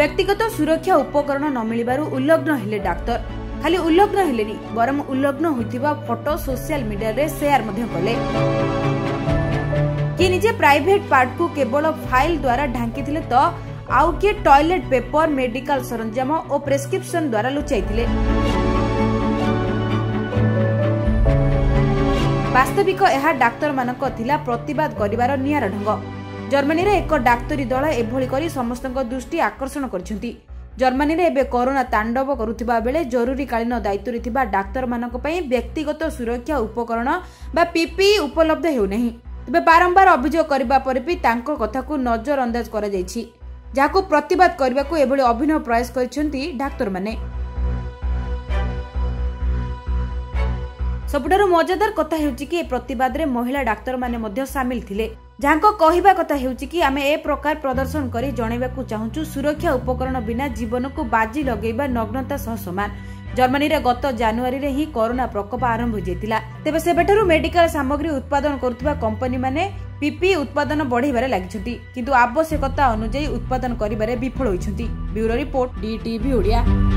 व्यक्तिगत सुरक्षा उपकरण न मिलबारु उल्लग्न हेले डाक्तर। खाली उल्लग्न हेलेनी बरम उल्लग्न होइथिबा फोटो सोशल मीडिया रे शेयर मध्य कले। कि निजे प्राइवेट पार्ट को केवल फाइल द्वारा ढांकी तो आउ किए टॉयलेट पेपर मेडिकल सरंजाम और प्रेस्क्रिप्शन द्वारा लुचाई। वास्तविक यह डाक्तर मानक थिला प्रतिवाद करिवार नियार ढंग। जर्मनी रे एक डाक्तरी दल एभली करी समस्त दृष्टि आकर्षण करछंती। जर्मनी रे एबे कोरोना तांडव करुथिबा बेले जरूरीकालीन दायित्व रे थिबा डाक्तर मानक पई व्यक्तिगत सुरक्षा उपकरण बा पीपीई उपलब्ध हेउ नहीं। तबे बारंबार अभियोग करबा पर भी तांको कथा को नजर अंदाज करा जायछि, जाको प्रतिवाद करबा को एभली अभिनव प्रयास करछंती डाक्तर माने। सबुठारु मजादार कथा हेउछि कि ए प्रतिवाद रे महिला डाक्तर माने मध्य शामिल थिले, जाको कहिबा कथा हेउछि कि आमे ए प्रकार प्रदर्शन करी जणैबा को चाहूछु सुरक्षा उपकरण बिना जीवन को बाजी लगेबा नग्नता सह समान। जर्मनी रे गत जनवरी रे ही कोरोना प्रकोप आरंभ हो जायतिला। तेबे सेबेठारु मेडिकल सामग्री उत्पादन करुथिबा कंपनी माने पीपी उत्पादन बढ़ाइबारे लागिछंती, किंतु आवश्यकता अनुसार उत्पादन करिबारे विफल होइछंती। Bureau report DTV Odia.